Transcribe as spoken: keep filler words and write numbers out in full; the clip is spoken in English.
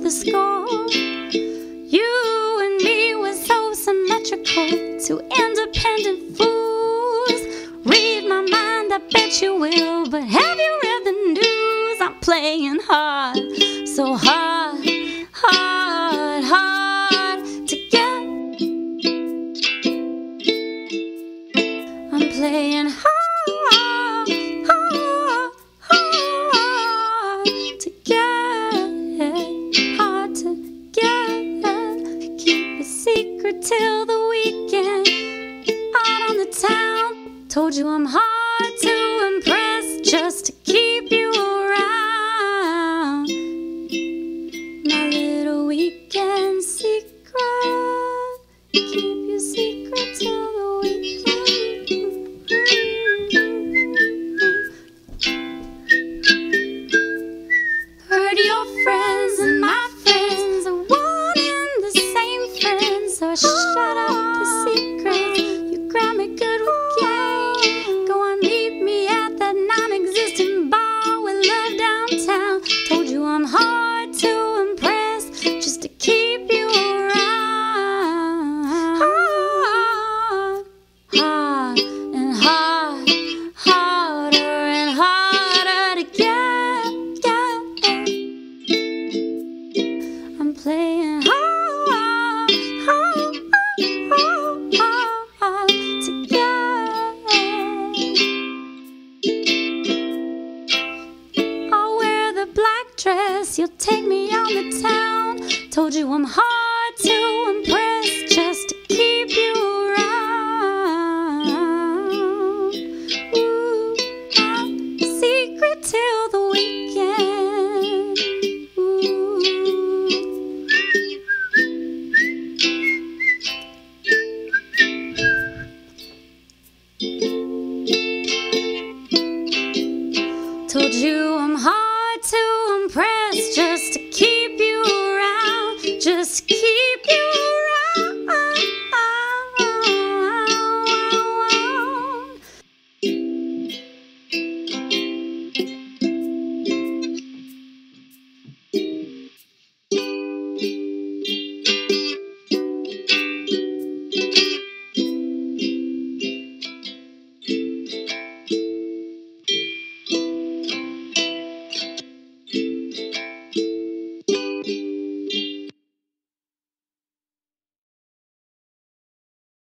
the score. You and me were so symmetrical, two independent fools. Read my mind, I bet you will, but have you read the news? I'm playing hard, so hard, hard, hard to get. I'm playing hard, hard, hard to get, hard to get. Keep a secret till the weekend. Out on the town, told you I'm hard to impress, just to keep you around. My little weekend secret, keep your secret till the weekend. Heard your friends and my friends are one and the same friends, so shut up the secrets. You grab me good with game. Go on, meet me at that non-existent bar with love downtown. Told you I'm hard to impress, just to keep you around. Hard, hard and hard, harder and harder to get, get. I'm playing hard, hard, hard, hard to get. I'll wear the black dress, you'll take me on the town. Told you I'm hard to impress, just to keep you around. Ooh, I'm secret till the weekend. Ooh. Told you I'm hard to impress, just to keep you around, just to keep